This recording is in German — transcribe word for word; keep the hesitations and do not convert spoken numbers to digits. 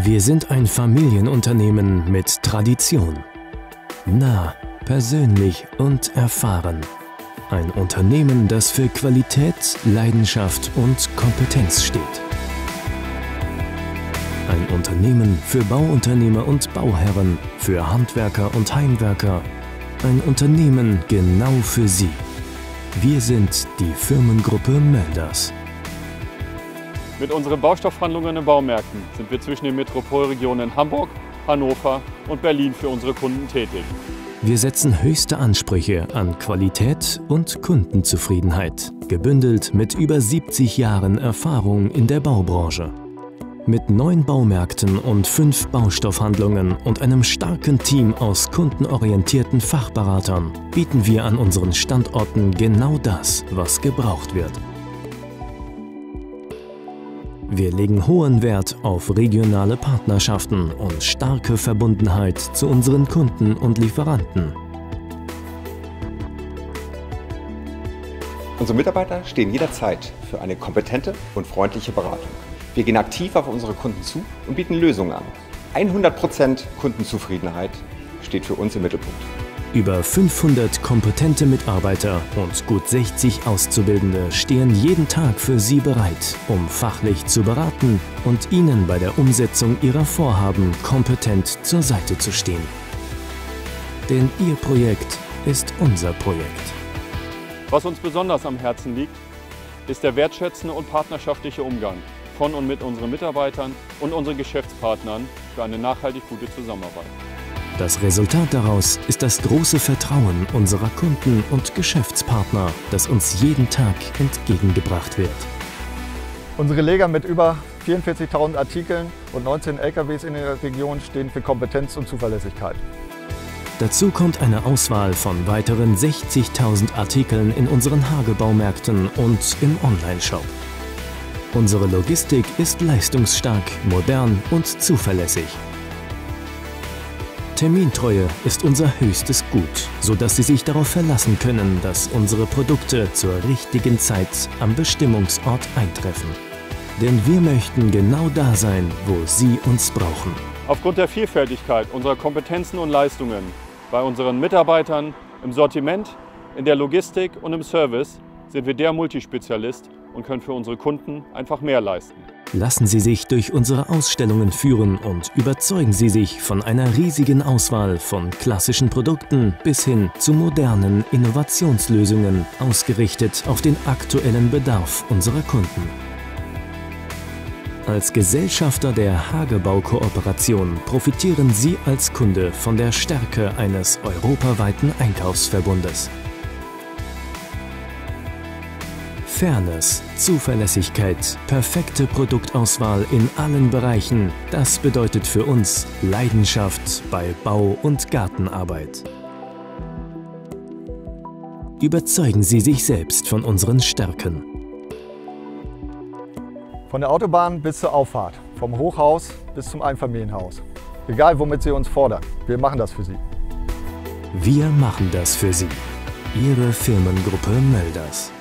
Wir sind ein Familienunternehmen mit Tradition. Nah, persönlich und erfahren. Ein Unternehmen, das für Qualität, Leidenschaft und Kompetenz steht. Ein Unternehmen für Bauunternehmer und Bauherren, für Handwerker und Heimwerker. Ein Unternehmen genau für Sie. Wir sind die Firmengruppe Mölders. Mit unseren Baustoffhandlungen und Baumärkten sind wir zwischen den Metropolregionen Hamburg, Hannover und Berlin für unsere Kunden tätig. Wir setzen höchste Ansprüche an Qualität und Kundenzufriedenheit, gebündelt mit über siebzig Jahren Erfahrung in der Baubranche. Mit neun Baumärkten und fünf Baustoffhandlungen und einem starken Team aus kundenorientierten Fachberatern bieten wir an unseren Standorten genau das, was gebraucht wird. Wir legen hohen Wert auf regionale Partnerschaften und starke Verbundenheit zu unseren Kunden und Lieferanten. Unsere Mitarbeiter stehen jederzeit für eine kompetente und freundliche Beratung. Wir gehen aktiv auf unsere Kunden zu und bieten Lösungen an. hundert Prozent Kundenzufriedenheit steht für uns im Mittelpunkt. Über fünfhundert kompetente Mitarbeiter und gut sechzig Auszubildende stehen jeden Tag für Sie bereit, um fachlich zu beraten und Ihnen bei der Umsetzung Ihrer Vorhaben kompetent zur Seite zu stehen. Denn Ihr Projekt ist unser Projekt. Was uns besonders am Herzen liegt, ist der wertschätzende und partnerschaftliche Umgang von und mit unseren Mitarbeitern und unseren Geschäftspartnern für eine nachhaltig gute Zusammenarbeit. Das Resultat daraus ist das große Vertrauen unserer Kunden und Geschäftspartner, das uns jeden Tag entgegengebracht wird. Unsere Lager mit über vierundvierzigtausend Artikeln und neunzehn L K Ws in der Region stehen für Kompetenz und Zuverlässigkeit. Dazu kommt eine Auswahl von weiteren sechzigtausend Artikeln in unseren Hagebaumärkten und im Onlineshop. Unsere Logistik ist leistungsstark, modern und zuverlässig. Termintreue ist unser höchstes Gut, sodass Sie sich darauf verlassen können, dass unsere Produkte zur richtigen Zeit am Bestimmungsort eintreffen. Denn wir möchten genau da sein, wo Sie uns brauchen. Aufgrund der Vielfältigkeit unserer Kompetenzen und Leistungen bei unseren Mitarbeitern, im Sortiment, in der Logistik und im Service sind wir der Multispezialist und können für unsere Kunden einfach mehr leisten. Lassen Sie sich durch unsere Ausstellungen führen und überzeugen Sie sich von einer riesigen Auswahl von klassischen Produkten bis hin zu modernen Innovationslösungen, ausgerichtet auf den aktuellen Bedarf unserer Kunden. Als Gesellschafter der Hagebau-Kooperation profitieren Sie als Kunde von der Stärke eines europaweiten Einkaufsverbundes. Fairness, Zuverlässigkeit, perfekte Produktauswahl in allen Bereichen, das bedeutet für uns Leidenschaft bei Bau- und Gartenarbeit. Überzeugen Sie sich selbst von unseren Stärken. Von der Autobahn bis zur Auffahrt, vom Hochhaus bis zum Einfamilienhaus. Egal, womit Sie uns fordern, wir machen das für Sie. Wir machen das für Sie. Ihre Firmengruppe Mölders.